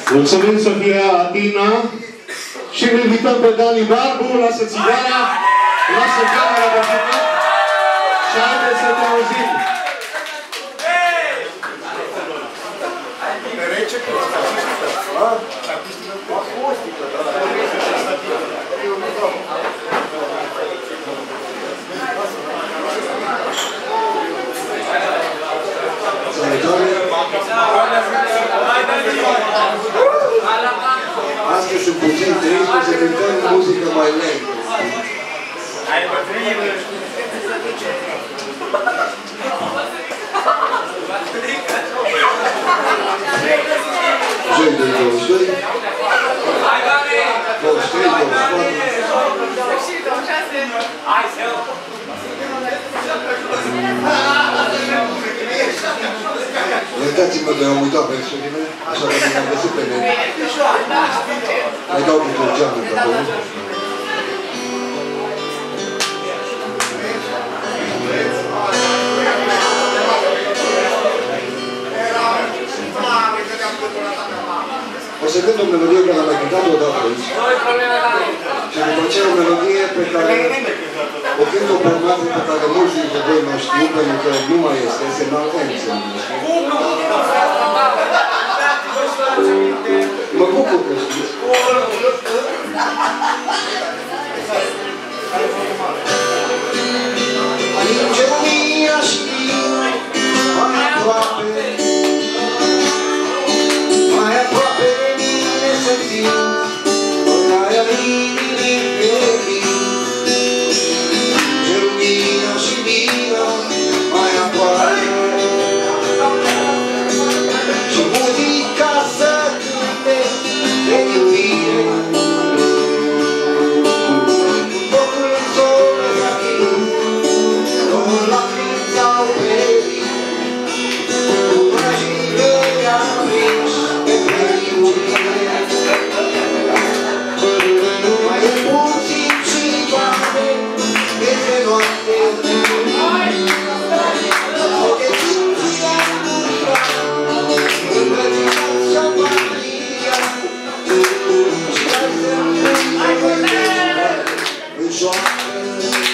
Mulțumim, Sofia Atina. Și îl invităm pe Dani Barbu, lasă țigara, lasă camera de filmat și haideți să te auzim. Astăzi sunt puțin trist, o să cântăm muzică mai lentă. Joi de 22, 23, 24. Iertați-mă că am uitat versiunile, așa că mi-am găsit pe net. Mai dau cu tot geamul pe acolo. O să cânt o melodie care am mai cântat odată aici. Și după aceea o melodie pe care o cânt o formație pe care mulți dintre voi nu știu, pentru că nu mai este, semnal N se numește. Mă bucur că știți. Alinge lumina și mai aproape de mine să fii, oricarea inimii pe mine. Alinge lumina și vino mai aproape și muzica să cânte de iubire. Focul în zonă s-a chis, două lacrimi s-au perit, până și gări am prins pe fericire. Mai e puțin și toate este noapte, Joy.